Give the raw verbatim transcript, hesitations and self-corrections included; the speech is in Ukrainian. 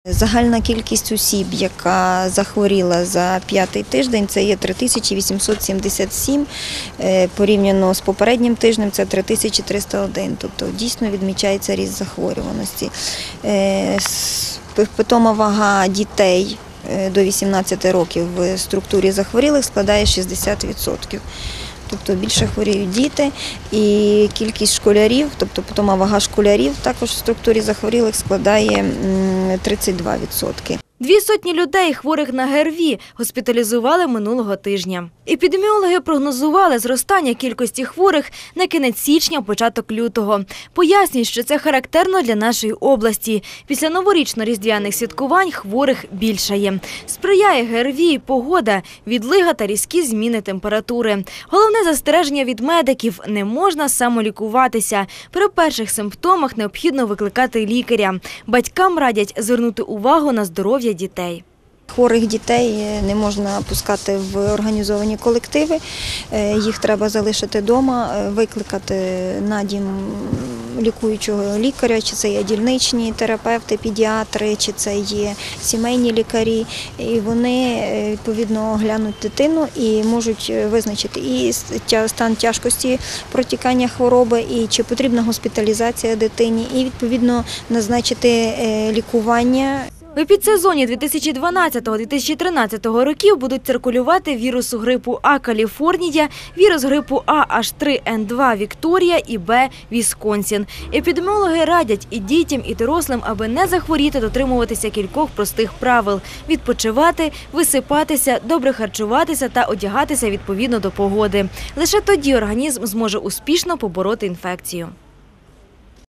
Загальна кількість осіб, яка захворіла за п'ятий тиждень, це є три тисячі вісімсот сімдесят сім, порівняно з попереднім тижнем це три тисячі триста один, тобто дійсно відмічається ріст захворюваності. Питома вага дітей до вісімнадцяти років в структурі захворілих складає шістдесят відсотків. Тобто більше хворіють діти, і кількість школярів, тобто питома вага школярів також в структурі захворілих складає тридцять два відсотки. Дві сотні людей, хворих на ГРВІ, госпіталізували минулого тижня. Епідеміологи прогнозували зростання кількості хворих на кінець січня, початок лютого. Пояснюють, що це характерно для нашої області. Після новорічно-різдвяних святкувань хворих більшає. Сприяє ГРВІ і погода, відлига та різкі зміни температури. Головне застереження від медиків – не можна самолікуватися. При перших симптомах необхідно викликати лікаря. Батькам радять звернути увагу на здоров'я дітей. Хворих дітей не можна пускати в організовані колективи, їх треба залишити вдома, викликати на дім лікуючого лікаря, чи це є дільничні терапевти, педіатри, чи це є сімейні лікарі. І вони відповідно оглянуть дитину і можуть визначити і стан тяжкості протікання хвороби, і чи потрібна госпіталізація дитині, і відповідно назначити лікування. В епідсезоні дві тисячі дванадцятого - дві тисячі тринадцятого років будуть циркулювати вірусу грипу А Каліфорнія, вірус грипу А Аш три Ен два Вікторія і Б Вісконсін. Епідеміологи радять і дітям, і дорослим, аби не захворіти, дотримуватися кількох простих правил – відпочивати, висипатися, добре харчуватися та одягатися відповідно до погоди. Лише тоді організм зможе успішно побороти інфекцію.